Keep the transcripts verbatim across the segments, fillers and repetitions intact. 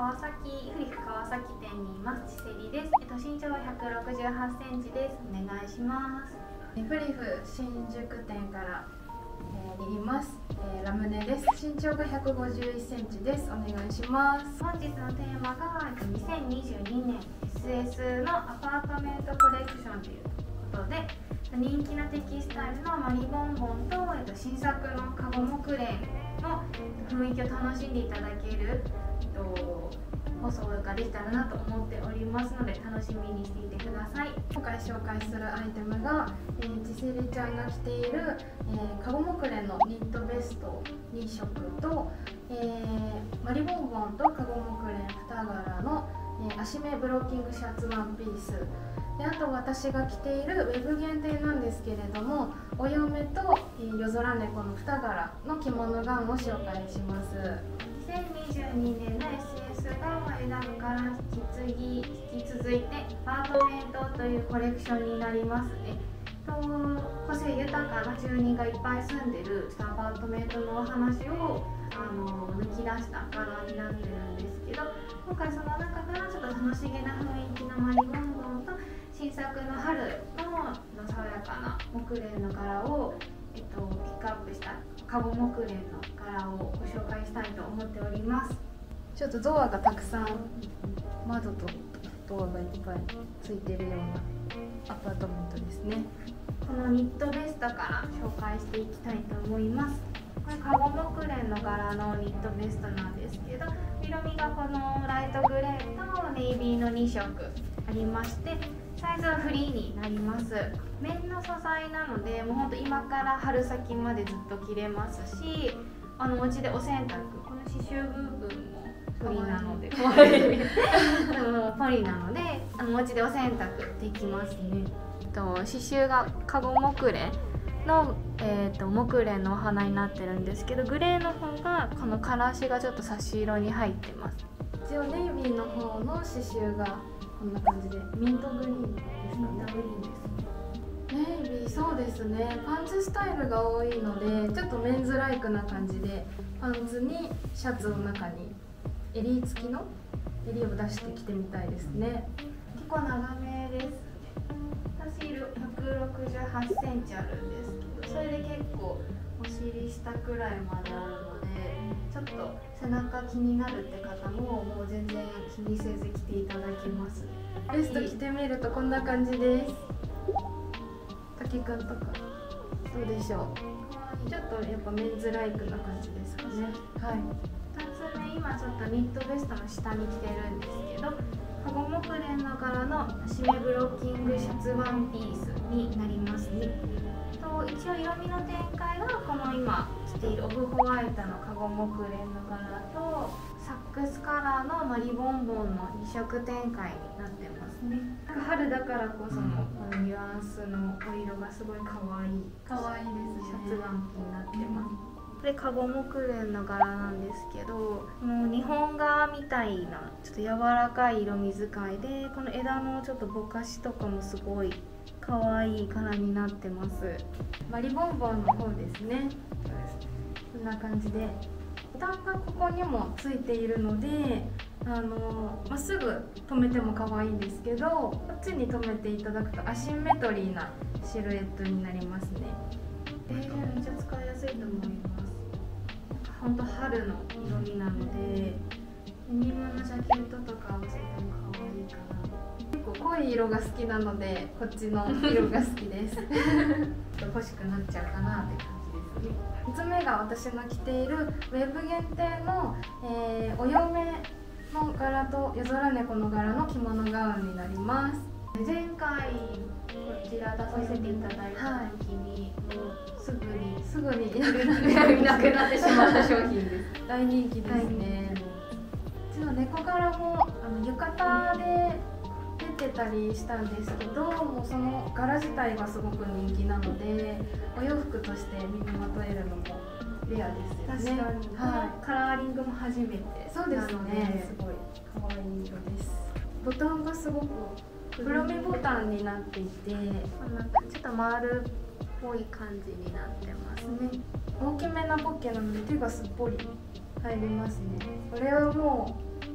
川崎フリフ川崎店にいますちせりです。えっと身長はひゃくろくじゅうはちセンチです。お願いします。 フリフ新宿店から、えー、にいます、えー、ラムネです。身長がひゃくごじゅういちセンチです。お願いします。 本日のテーマがにせんにじゅうにねん エスエス のアパートメントコレクションということで、人気なテキスタイルのマリボンボンと、えっと、新作のカゴモクレーンの雰囲気を楽しんでいただける、えっと、放送ができたらなと思っておりますので、楽しみにしていてください。 今回紹介するアイテムが、えー、ちせりちゃんが着ている、えー、カゴモクレンのニットベストにしょくと、えー、マリボンボンとカゴモクレンに柄の、えー、足目ブロッキングシャツワンピースで、あと私が着ているウェブ限定なんですけれども、お嫁と、えー、夜空猫のに柄の着物ガウンを紹介します。 にせんにじゅうにねんの エスエス が選ぶから引き継ぎ引き続いてアパートメントというコレクションになりますね。と個性豊かな住人がいっぱい住んでるアパートメントのお話をあの抜き出した柄になってるんですけど、今回その中からちょっと楽しげな雰囲気のマリボンボンと新作の春の爽やかな木蓮の柄を、えっと、ピックアップしたカゴ木蓮の柄をご紹介したいと思っております。 ちょっとドアがたくさん、窓とドアがいっぱいついてるようなアパートメントですね。 このニットベストから紹介していきたいと思います。これカゴ木蓮の柄のニットベストなんですけど、色味がこのライトグレーとネイビーのにしょくありまして、サイズはフリーになります。綿の素材なので、もうほんと今から春先までずっと着れますし、あのお家でお洗濯、この刺繍部分もポリなので、でもポリなので、あのお家でお洗濯できますね。と刺繍がカゴ木蓮の、えー、と木蓮のお花になってるんですけど、グレーの方がこのカラシがちょっと差し色に入ってます。 一応ネイビーの方の刺繍がこんな感じでミントグリーンですかね。 ミントグリーンですね。 ネイビー、そうですね。パンツスタイルが多いので、ちょっとメンズライクな感じで、パンツにシャツの中に襟付きの襟を出して着てみたいですね。 結構長めですね。私ひゃくろくじゅうはちセンチあるんですけど、それで結構お尻下くらいまであるので、ちょっと背中気になるって方ももう全然気にせず着ていただけますね。 ベスト着てみるとこんな感じです。竹くんとかどうでしょう。ちょっとやっぱメンズライクな感じですかね。はい。 ふたつめ、今ちょっとニットベストの下に着てるんですけど、カゴ木蓮の柄の足目ブロッキングシャツワンピースになりますね。と一応色味の展開がこの今着ているオフホワイトのカゴ木蓮の柄とサックスカラーのマリボンボンのにしょく展開になってますね。なんか春だからこそのこのニュアンスのお色がすごい可愛い可愛いですね。 シャツワンピになってます。これカゴ木蓮の柄なんですけど、もう日本画みたいなちょっと柔らかい色味使いで、この枝のちょっとぼかしとかもすごい可愛い柄になってます。 マリボンボンの方ですね。こんな感じでボタンがここにもついているので、あのまっすぐ留めても可愛いんですけど、こっちに留めていただくとアシンメトリーなシルエットになりますね。 えー、めっちゃ使いやすいと思います。本当春の色味なので、デニムのジャケットとか合わせても可愛いかな。 結構濃い色が好きなので、こっちの色が好きです。 欲しくなっちゃうかなって感じですね。 みっつめが私が着ているウェブ限定の、えー、お嫁の柄と夜空猫の柄の着物ガウンになります。 前回こちら出させていただいた時に、はい、もうすぐにすぐにいなくなってしまった商品です。 大人気ですね。うちの猫柄もあの浴衣で出てたりしたんですけど、もうその柄自体がすごく人気なので、お洋服として身にまとえるのもレアですよね。 確かに、はい、カラーリングも初めてそうですね。すごい可愛い色です。ボタンがすごく黒目ボタンになっていて、 ちょっと丸っぽい感じになってますね。 大きめなポッケなので手がすっぽり入りますね。これはも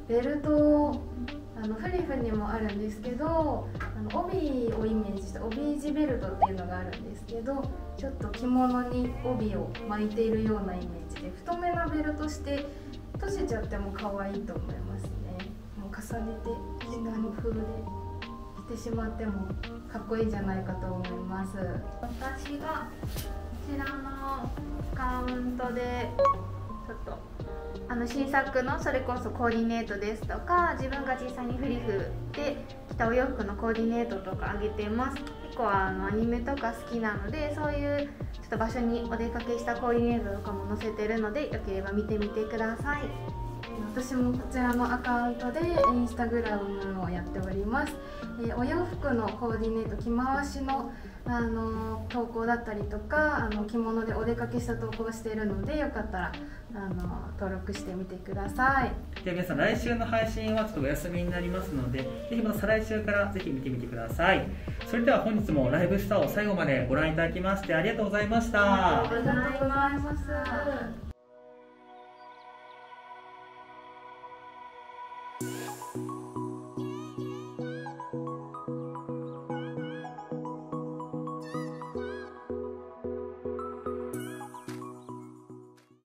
ベルト、あのフリフにもあるんですけど、あの帯をイメージした帯地ベルトっていうのがあるんですけど、ちょっと着物に帯を巻いているようなイメージで、太めなベルトして閉じちゃっても可愛いと思いますね。もう重ねてシナノ風で着てしまってもかっこいいんじゃないかと思います。 私がこちらのアカウントでちょっとあの新作のそれこそコーディネートですとか、自分が実際にフリフで着たお洋服のコーディネートとか上げてます。結構あのアニメとか好きなので、そういうちょっと場所にお出かけしたコーディネートとかも載せてるので、よければ見てみてください。 私もこちらのアカウントでインスタグラムをやっております。えー、お洋服のコーディネート、着回しの、あの投稿だったりとか、あの着物でお出かけした投稿をしているので、よかったらあの登録してみてください。 では皆さん、来週の配信はちょっとお休みになりますので、ぜひまた再来週からぜひ見てみてください。それでは本日もライブスターを最後までご覧いただきましてありがとうございました。 ありがとうございます。